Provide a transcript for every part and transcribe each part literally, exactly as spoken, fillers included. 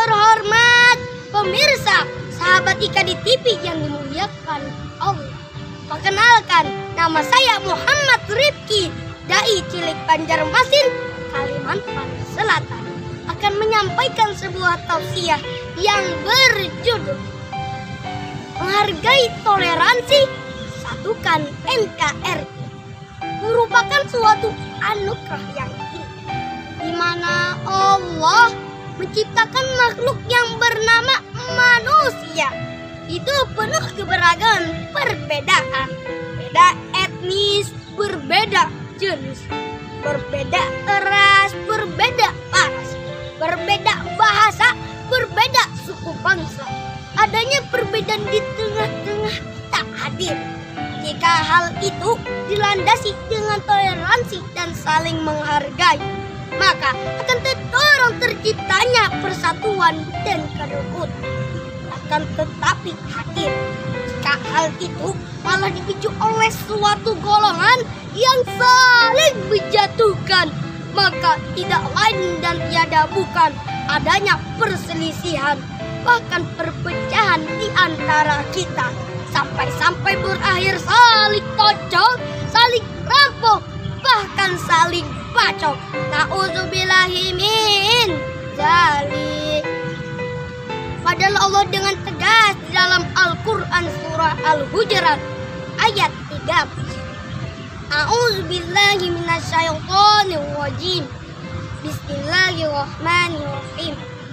terhormat pemirsa, sahabat Ika di T V yang dimuliakan Allah. Perkenalkan, nama saya Muhammad Rifki, dai cilik Banjarmasin, Kalimantan Selatan, akan menyampaikan sebuah tausiah yang berjudul Menghargai Toleransi, Satukan N K R I. Merupakan suatu anugerah yang indah, di mana Allah menciptakan makhluk yang bernama manusia. Itu penuh keberagaman perbedaan, beda etnis, berbeda jenis, berbeda ras, berbeda ras, berbeda bahasa, berbeda suku bangsa. Adanya perbedaan di tengah-tengah tak hadir. Jika hal itu dilandasi dengan toleransi dan saling menghargai, maka akan terdorong terciptanya persatuan dan kerukunan. Akan tetapi hadir jika hal itu malah dipicu oleh suatu golongan yang saling menjatuhkan, maka tidak lain dan tiada bukan adanya perselisihan, bahkan perpecahan di antara kita, sampai-sampai berakhir saling tocok, saling rampok, bahkan saling bacok. Na'udzubillahi min dzalik. Padahal Allah dengan tegas di dalam Al-Quran surah Al-Hujurat ayat tiga belas. A'udzubillahi minasyaitonir rajim. Bismillahirrahmanirrahim.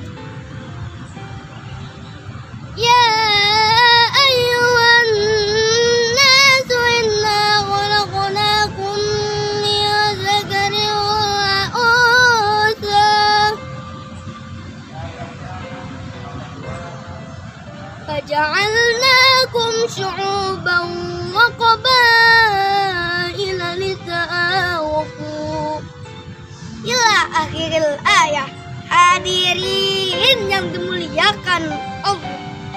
Ya ayyuhan nasu inna khalaqnakum min dzakarin wa untha faja'alnakum syu'uban wa qabaila lita'arafu. Ila akhiril ayat. Hadirin yang dimuliakan Allah,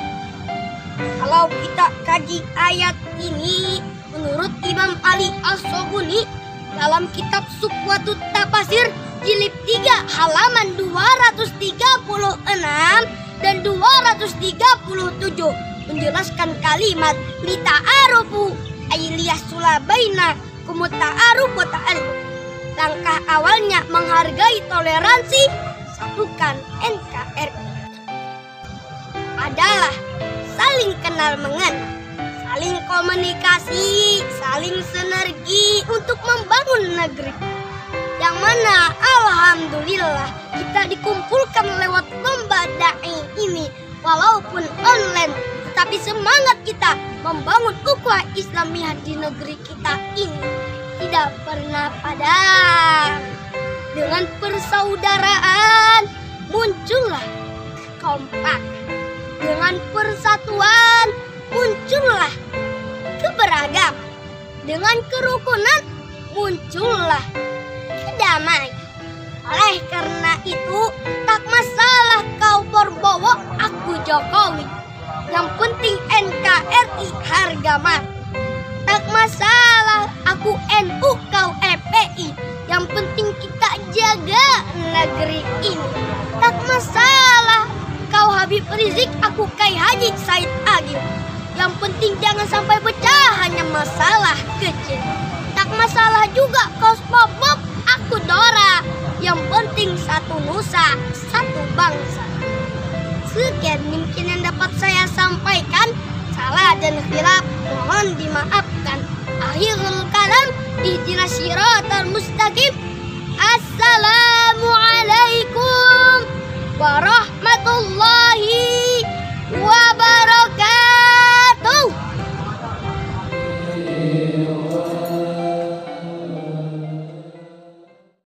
kalau kita kaji ayat ini menurut Imam Ali As-Sobuni dalam kitab Suqwatut Tafasir jilid tiga halaman dua ratus tiga puluh enam dan dua ratus tiga puluh tujuh menjelaskan kalimat lita'arufu ayliyas sulabaina kumuta'aruf wa ta'alluq. Langkah awalnya menghargai toleransi, satukan N K R I adalah saling kenal mengenal, saling komunikasi, saling sinergi untuk membangun negeri. Yang mana alhamdulillah kita dikumpulkan lewat lomba dai ini, walaupun online, tetapi semangat kita membangun ukhuwah Islamiyah di negeri kita ini tidak pernah padam. Dengan persaudaraan muncullah kompak, dengan persatuan muncullah keberagaman, dengan kerukunan muncullah kedamaian. Oleh karena itu, tak masalah kau Prabowo, aku Jokowi, yang penting N K R I harga mati. Tak masalah aku N U, kau F P I, yang penting kita jaga negeri ini. Tak masalah kau Habib Rizik, aku Kiai Haji Said Agil, yang penting jangan sampai pecah, hanya masalah kecil. Tak masalah juga kau SpongeBob, aku Dora, yang penting satu nusa, satu bangsa. Sekian mungkin yang dapat saya sampaikan. Salah dan khilaf mohon dimaafkan. Akhirul kalam ihdinas siratal mustaqim.